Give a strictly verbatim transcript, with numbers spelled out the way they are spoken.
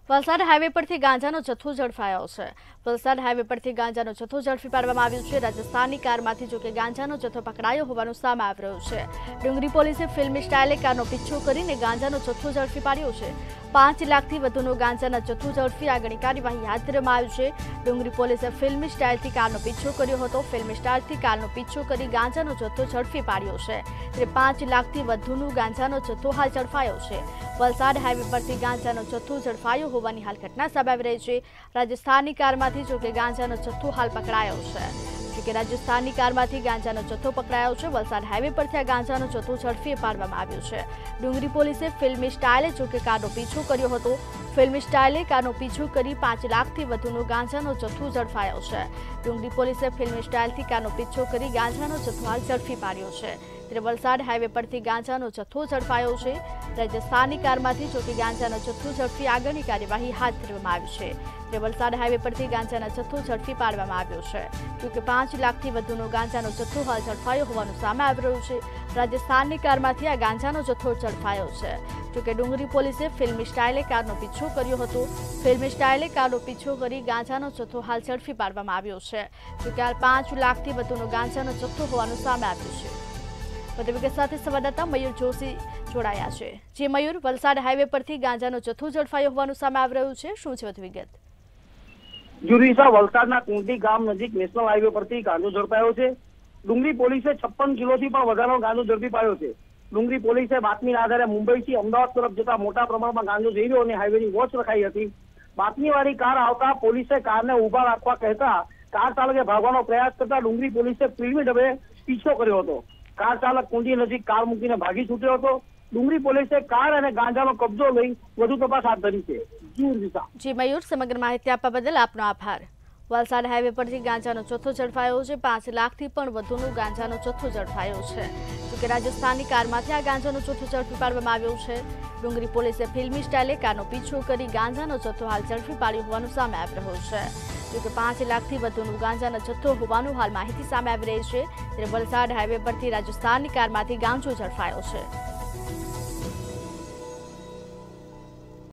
Valsad highway પરથી ગાંજાનો જથ્થો ઝડપાયો છે। વલસાડ હાઈવે પરથી ગાંજાનો જથ્થો ઝડપી પાડવામાં આવ્યો છે। રાજસ્થાનની કારમાંથી જો કે ગાંજાનો જથ્થો પકડાયો હોવાનું સામે આવી રહ્યું છે। ડુંગરી પોલીસે ફિલ્મી સ્ટાઇલે કારનો પીછો કરીને ગાંજાનો જથ્થો ઝડપી પાડ્યો છે। પાંચ લાખથી વધુનો ગાંજાના જથ્થો ઝડપી આગળની કાર્યવાહી હાથ ધરવામાં આવી છે। ડુંગરી પોલીસે ફિલ્મી સ્ટાઇલથી કારનો પીછો કર્યો હતો। ફિલ્મી સ્ટાઇલથી કારનો પીછો કરી ગાંજાનો જથ્થો ઝડપી પાડ્યો છે। ત્યારે પાંચ લાખથી વધુનો ગાંજાનો જથ્થો હાલ ઝડપાયો છે। વલસાડ હાઈવે પરથી ગાંજાનો જથ્થો ઝડપાયો હોવાની હાલ ઘટના સામે આવી રહી છે। રાજસ્થાનની કારમાંથી જો કે ગાંજાનો જથ્થો હાલ પકડાયો છે। જો કે રાજસ્થાનની કારમાંથી ગાંજાનો જથ્થો પકડાયો છે। વલસાડ હાઈવે પરથી આ ગાંજાનો જથ્થો ઝડપી પાડવામાં આવ્યો છે। ડુંગરી પોલીસે ફિલ્મી સ્ટાઇલે જો કે કારનો પીછો કર્યો હતો। ફિલ્મી સ્ટાઇલે કારનો પીછો કરી પાંચ લાખથી વધુનો ગાંજાનો જથ્થો ઝડપાયો છે। ડુંગરી પોલીસે ફિલ્મી સ્ટાઇલથી કારનો પીછો કરી ગાંજાનો જથ્થો હાલ ઝડપી પાડ્યો છે। ત્યારે વલસાડ હાઈવે પરથી ગાંજાનો જથ્થો ઝડપાયો છે। રાજસ્થાનની કારમાંથી જો કે ગાંજાનો જથ્થો ઝડપી આગળની કાર્યવાહી હાથ ધરવામાં આવી છે। ત્યારે વલસાડ હાઈવે પરથી ગાંજાના જથ્થો ઝડપી પાડવામાં આવ્યો છે। જોકે પાંચ લાખથી વધુનો ગાંજાનો જથ્થો હાલ ઝડપાયો હોવાનું સામે આવી રહ્યું છે। રાજસ્થાનની કારમાંથી આ ગાંજાનો જથ્થો ઝડપાયો છે। જોકે ડુંગરી પોલીસે ફિલ્મી સ્ટાઇલે કારનો પીછો કર્યો હતો। ફિલ્મી સ્ટાઇલે કારનો પીછો કરી ગાંજાનો જથ્થો હાલ ઝડપી પાડવામાં આવ્યો છે। જોકે હાલ પાંચ લાખથી વધુનો ગાંજાનો જથ્થો હોવાનું સામે આવ્યું છે। વધુ વિગત સાથે સંવાદદાતા મયુર જોશી જોડાયા છે। જે મયુર, વલસાડ હાઈવે પરથી ગાંજાનો જથ્થો ઝડપાયો હોવાનું સામે આવી રહ્યું છે, શું છે વધુ વિગત? જુરીસા વલસાડના કુંટી ગામ નજીક નેશનલ હાઈવે પરથી ગાંજો ઝડપાયો છે। ડુંગરી પોલીસે છપ્પન કિલોથી પણ વધારેનો ગાંજો ઝડપી પાડ્યો છે। ડુંગરી પોલીસે બાતમીના આધારે મુંબઈથી અમદાવાદ તરફ જતા મોટા પ્રમાણમાં ગાંજો જઈ રહ્યો અને હાઈવેની વોચ રખાઈ હતી। બાતમીવાળી કાર આવતા પોલીસે કારને ઉભા રાખવા કહેતા કાર ચાલકે ભાગવાનો પ્રયાસ કરતા ડુંગરી પોલીસે ફિલ્મી ઢબે પીછો કર્યો હતો। કાર ચાલક કુંડી નજીક કાર મૂકીને ભાગી છૂટ્યો હતો। ડુંગરી પોલીસે કાર અને ગાંજાનો કબજો લઈ વધુ તપાસ હાથ ધરી છે। જી મયુર, સમગ્ર માહિતી આપવા બદલ આપનો આભાર। વલસાડ હાઈવે પરથી ગાંજાનો જથ્થો ઝડપાયો છે। પાંચ લાખથી પણ વધુનો ગાંજાનો જથ્થો ઝડપાયો છે। જોકે રાજસ્થાનની કારમાંથી આ ગાંજાનો જથ્થો ઝડપી પાડવામાં આવ્યો છે। ડુંગરી પોલીસે ફિલ્મી સ્ટાઇલે કારનો પીછો કરી ગાંજાનો જથ્થો હાલ ઝડપી પાડ્યો હોવાનું સામે આવી રહ્યું છે। જોકે પાંચ લાખથી વધુનો ગાંજાનો જથ્થો હોવાનું હાલ માહિતી સામે આવી રહી છે। ત્યારે વલસાડ હાઈવે પરથી રાજસ્થાનની કારમાંથી ગાંજો ઝડપાયો છે।